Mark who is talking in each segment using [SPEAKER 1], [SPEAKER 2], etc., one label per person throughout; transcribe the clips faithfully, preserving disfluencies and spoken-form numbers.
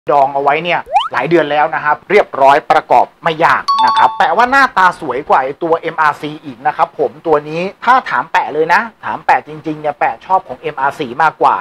[SPEAKER 1] ดองเอาไว้เนี่ยหลายเดือนแล้วนะครับเรียบร้อยประกอบไม่ยากนะครับแต่ว่าหน้าตาสวยกว่าตัว เอ็ม อาร์ ซี อีกนะครับผมตัวนี้ถ้าถามแปะเลยนะถามแปะจริงๆเนี่ยแปะชอบของ เอ็ม อาร์ ซี มากกว่า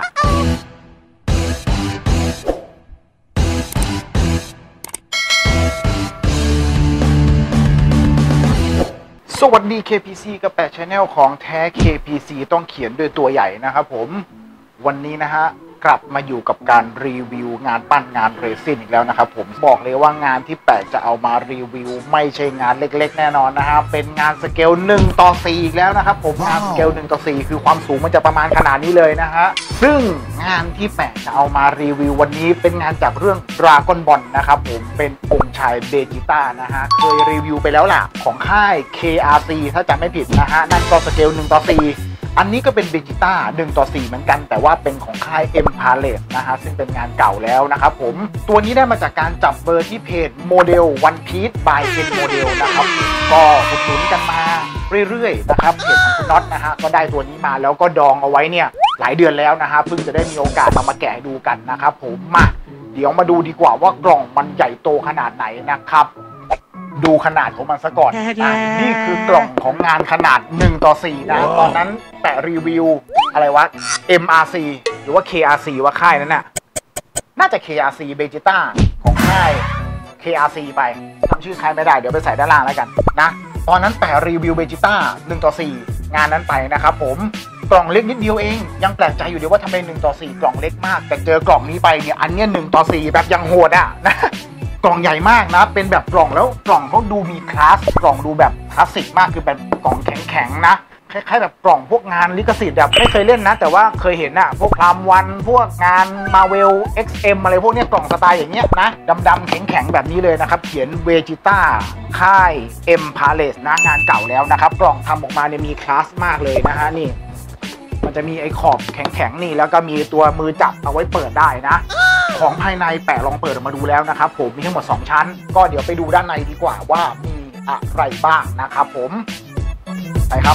[SPEAKER 1] สวัสดี เค พี ซี กับแปะ Channel ของแท้ เค พี ซี ต้องเขียนด้วยตัวใหญ่นะครับผมวันนี้นะฮะกลับมาอยู่กับการรีวิวงานปั้นงานเรซินอีกแล้วนะครับผมบอกเลยว่างานที่แปะจะเอามารีวิวไม่ใช่งานเล็กๆแน่นอนนะครับเป็นงานสเกลหนึ่งต่อสี่อีกแล้วนะครับผมงานสเกลหนึ่งต่อสี่คือความสูงมันจะประมาณขนาดนี้เลยนะฮะซึ่งงานที่แปะจะเอามารีวิววันนี้เป็นงานจากเรื่อง Dragon Ball นะครับผมเป็นองค์ชายเบจิต้านะฮะเคยรีวิวไปแล้วล่ะของค่าย เค อาร์ ซี ถ้าจำไม่ผิดนะฮะนั่นก็สเกลหนึ่งต่อสี่อันนี้ก็เป็นเบจิต้าหนึ่งต่อสี่เหมือนกันแต่ว่าเป็นของค่าย M Palace นะฮะซึ่งเป็นงานเก่าแล้วนะครับผมตัวนี้ได้มาจากการจับเบอร์ที่เพจโมเดล One Piece by Ken Model นะครับก็อุดหนุนกันมาเรื่อยๆนะครับเพจของคุณน็อตนะฮะก็ได้ตัวนี้มาแล้วก็ดองเอาไว้เนี่ยหลายเดือนแล้วนะฮะเพิ่งจะได้มีโอกาสเอามาแกะดูกันนะครับผมมาเดี๋ยวมาดูดีกว่าว่ากล่องมันใหญ่โตขนาดไหนนะครับดูขนาดของมันซะก่อนอ่ะนี่คือกล่องของงานขนาดหนึ่งต่อสี่นะ wow. ตอนนั้นแปะรีวิวอะไรวะ เอ็ม อาร์ ซี หรือว่า เค อาร์ ซี ว่าค่ายนั้นน่ะน่าจะ เค อาร์ ซี Vegeta ของค่าย เค อาร์ ซี ไปทำชื่อค่ายไม่ได้เดี๋ยวไปใส่ด้านล่างแล้วกันนะตอนนั้นแปะรีวิว Vegeta หนึ่งต่อสี่งานนั้นไปนะครับผมกล่องเล็กนิดเดียวเองยังแปลกใจอยู่เดี๋ยวว่าทำไมหนึ่งต่อสี่กล่องเล็กมากแต่เจอกล่องนี้ไปเนี่ยอันเนี้ยหนึ่งต่อสี่แบบยังโหดอ่ะนะกล่องใหญ่มากนะเป็นแบบกล่องแล้วกล่องเขาดูมีคลาสกล่องดูแบบคลาสสิกมากคือเป็นกล่องแข็งๆนะคล้ายๆแบบกล่องพวกงานลิขสิทธิ์แบบไม่เคยเล่นนะแต่ว่าเคยเห็นอะพวกพรามวันพวกงาน Marvel เอ็กซ์ เอ็ม อะไรพวกนี้กล่องสไตล์อย่างเงี้ยนะดำๆแข็งๆแบบนี้เลยนะครับเขียน Vegeta ค่าย M Palace นะงานเก่าแล้วนะครับกล่องทำออกมาเนี่ยมีคลาสมากเลยนะฮะนี่มันจะมีไอ้ขอบแข็งๆนี่แล้วก็มีตัวมือจับเอาไว้เปิดได้นะของภายในแปะลองเปิดออกมาดูแล้วนะครับผมมีทั้งหมดสองชั้นก็เดี๋ยวไปดูด้านในดีกว่าว่ามีอะไรบ้างนะครับผมไปครับ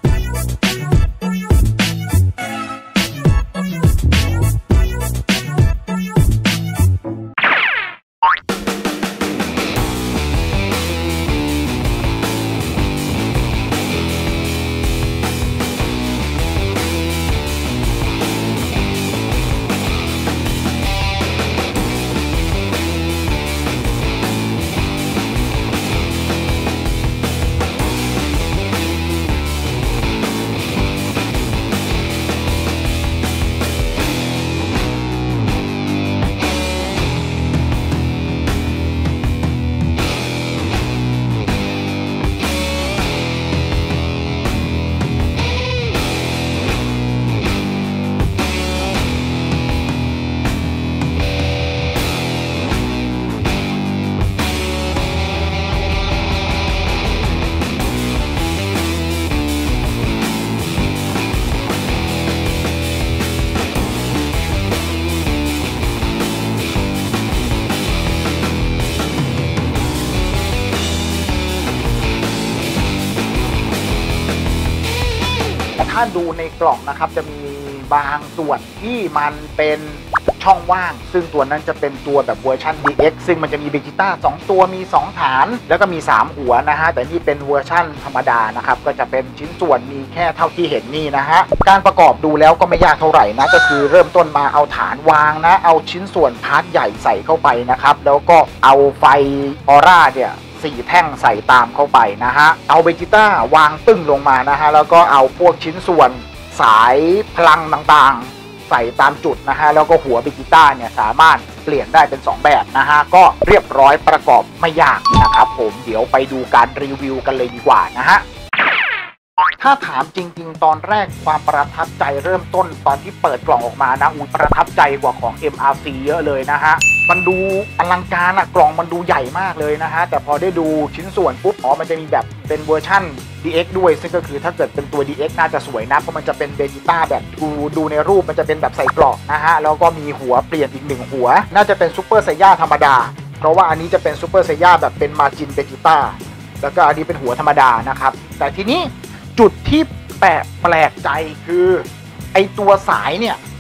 [SPEAKER 1] ถ้าดูในกล่องนะครับจะมีบางส่วนที่มันเป็นช่องว่างซึ่งตัวนั้นจะเป็นตัวแบบเวอร์ชัน ดี เอ็กซ์ ซึ่งมันจะมีเบจิต้าสองตัวมีสองฐานแล้วก็มีสามหัวนะฮะแต่นี่เป็นเวอร์ชันธรรมดานะครับก็จะเป็นชิ้นส่วนมีแค่เท่าที่เห็นนี่นะฮะการประกอบดูแล้วก็ไม่ยากเท่าไหร่นะก็คือเริ่มต้นมาเอาฐานวางนะเอาชิ้นส่วนพาร์ทใหญ่ใส่เข้าไปนะครับแล้วก็เอาไฟออร่าเนี่ยสี่แท่งใส่ตามเข้าไปนะฮะเอาเบจิต้าวางตึ้งลงมานะฮะแล้วก็เอาพวกชิ้นส่วนสายพลังต่างๆใส่ตามจุดนะฮะแล้วก็หัวเบจิต้าเนี่ยสามารถเปลี่ยนได้เป็นสองแบบนะฮะก็เรียบร้อยประกอบไม่ยากนะครับผมเดี๋ยวไปดูการรีวิวกันเลยดีกว่านะฮะถ้าถามจริงๆตอนแรกความประทับใจเริ่มต้นตอนที่เปิดกล่องออกมานะอุ้ยประทับใจกว่าของ เอ็ม อาร์ ซี เยอะเลยนะฮะมันดูอลังการอะกล่องมันดูใหญ่มากเลยนะฮะแต่พอได้ดูชิ้นส่วนปุ๊บอ๋อมันจะมีแบบเป็นเวอร์ชั่น ดี เอ็กซ์ ด้วยซึ่งก็คือถ้าเกิดเป็นตัว ดี เอ็กซ์ น่าจะสวยนะเพราะมันจะเป็นเบจิต้าแบบดูดูในรูปมันจะเป็นแบบใส่กรอบนะฮะแล้วก็มีหัวเปลี่ยนอีกหนึ่งหัวน่าจะเป็นซูเปอร์ไซย่าธรรมดาเพราะว่าอันนี้จะเป็นซูเปอร์ไซย่าแบบเป็นมาจินเบจิต้าแล้วก็อันนี้เป็นหัวธรรมดานะครับแต่ทีนี้จุดที่แปลกแปลกใจคือไอตัวสายเนี่ย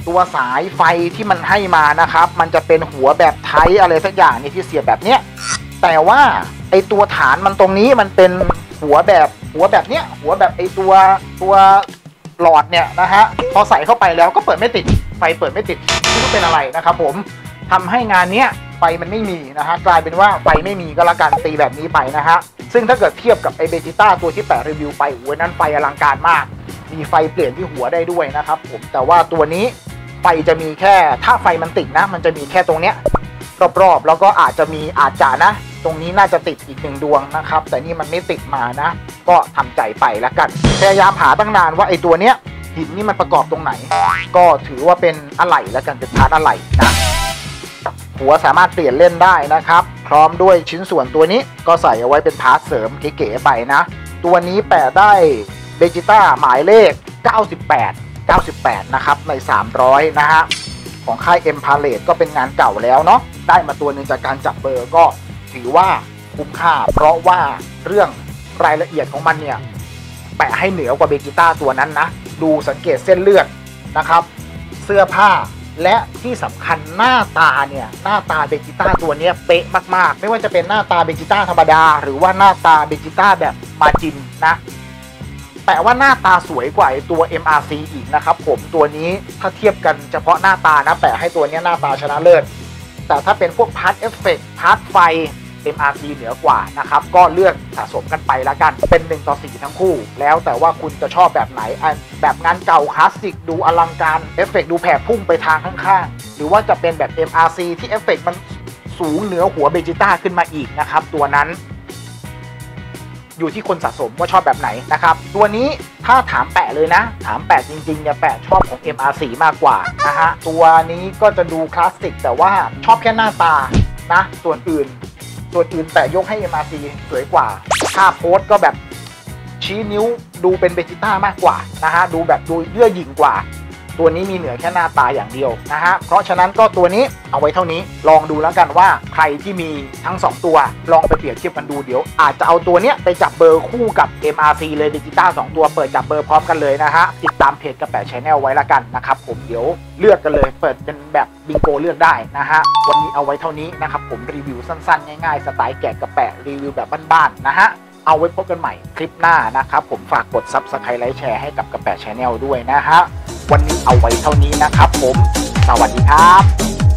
[SPEAKER 1] ตัวสายไฟที่มันให้มานะครับมันจะเป็นหัวแบบไทป์อะไรสักอย่างนี่ที่เสียบแบบเนี้ยแต่ว่าไอตัวฐานมันตรงนี้มันเป็นหัวแบบหัวแบบเนี้ยหัวแบบไอตัวตัวหลอดเนี่ยนะฮะพอใส่เข้าไปแล้วก็เปิดไม่ติดไฟเปิดไม่ติดไม่รู้เป็นอะไรนะครับผมทำให้งานเนี้ยไฟมันไม่มีนะฮะกลายเป็นว่าไฟไม่มีก็แล้วกันตีแบบนี้ไปนะฮะซึ่งถ้าเกิดเทียบกับไอเบจิต้าตัวที่แปะรีวิวไปโอ้ยนั้นไฟอลังการมากมีไฟเปลี่ยนที่หัวได้ด้วยนะครับผมแต่ว่าตัวนี้ไฟจะมีแค่ถ้าไฟมันติดนะมันจะมีแค่ตรงเนี้ยรอบๆแล้วก็อาจจะมีอาจจะนะตรงนี้น่าจะติดอีกหนึ่งดวงนะครับแต่นี่มันไม่ติดมานะก็ทำใจไปแล้วกันพยายามหาตั้งนานว่าไอ้ตัวเนี้ยหินนี่มันประกอบตรงไหนก็ถือว่าเป็นอะไหล่แล้วกันเป็นพาร์ทอะไหล่นะหัวสามารถเปลี่ยนเล่นได้นะครับพร้อมด้วยชิ้นส่วนตัวนี้ก็ใส่เอาไว้เป็นพาร์ทเสริมเก๋ๆไปนะตัวนี้แปะได้เบจิต้าหมายเลขเก้าสิบแปด เก้าสิบแปดนะครับในสามร้อยนะฮะของค่าย M Palette ก็เป็นงานเก่าแล้วเนาะได้มาตัวหนึ่งจากการจับเบอร์ก็ถือว่าคุ้มค่าเพราะว่าเรื่องรายละเอียดของมันเนี่ยแปะให้เหนือกว่าเบจิต้าตัวนั้นนะดูสังเกตเส้นเลือดนะครับเสื้อผ้าและที่สำคัญหน้าตาเนี่ยหน้าตาเบจิต้าตัวนี้เป๊ะมากๆไม่ว่าจะเป็นหน้าตาเบจิต้าธรรมดาหรือว่าหน้าตาเบจิต้าแบบมาจินนะแต่ว่าหน้าตาสวยกว่าตัว เอ็ม อาร์ ซี อีกนะครับผมตัวนี้ถ้าเทียบกันเฉพาะหน้าตานะแปะให้ตัวนี้หน้าตาชนะเลิศแต่ถ้าเป็นพวกพาร์ทเอฟเฟกต์พาร์ทไฟ เอ็ม อาร์ ซี เหนือกว่านะครับก็เลือกสะสมกันไปแล้วกันเป็นหนึ่งต่อสี่ทั้งคู่แล้วแต่ว่าคุณจะชอบแบบไหนแบบงานเก่าคลาสสิกดูอลังการเอฟเฟกต์ดูแผ่พุ่งไปทางข้างๆหรือว่าจะเป็นแบบ เอ็ม อาร์ ซี ที่เอฟเฟกต์มันสูงเหนือหัวเบจิต้าขึ้นมาอีกนะครับตัวนั้นอยู่ที่คนสะสมว่าชอบแบบไหนนะครับตัวนี้ถ้าถามแปะเลยนะถามแปะจริงๆเนี่ยแปะชอบของ เอ็ม อาร์ ซี มากกว่านะฮะตัวนี้ก็จะดูคลาสสิกแต่ว่าชอบแค่หน้าตานะส่วนอื่นส่วนอื่นแต่ยกให้ เอ็ม อาร์ ซี สวยกว่าถ้าโพสก็แบบชี้นิ้วดูเป็นเบจิต้ามากกว่านะฮะดูแบบดูเยื่อหยิ่งกว่าตัวนี้มีเหนือแค่หน้าตาอย่างเดียวนะฮะเพราะฉะนั้นก็ตัวนี้เอาไว้เท่านี้ลองดูแล้วกันว่าใครที่มีทั้งสองตัวลองไปเปรียบเทียบกันดูเดี๋ยวอาจจะเอาตัวเนี้ยไปจับเบอร์คู่กับ เอ็ม อาร์ ซี เลยเบจิต้าสองตัวเปิดจับเบอร์พร้อมกันเลยนะฮะติดตามเพจกระแปะ Channel ไว้ละกันนะครับผมเดี๋ยวเลือกกันเลยเปิดเป็นแบบบิงโกเลือกได้นะฮะวันนี้เอาไว้เท่านี้นะครับผมรีวิวสั้นๆง่ายๆสไตล์แกะกระแปะรีวิวแบบบ้านๆนะฮะเอาไว้พบกันใหม่คลิปหน้านะครับผมฝากกด ซับสไครบ์ ไลค์แชร์ให้กับกระแปะ Channel ด้วยนะฮะวันนี้เอาไว้เท่านี้นะครับผมสวัสดีครับ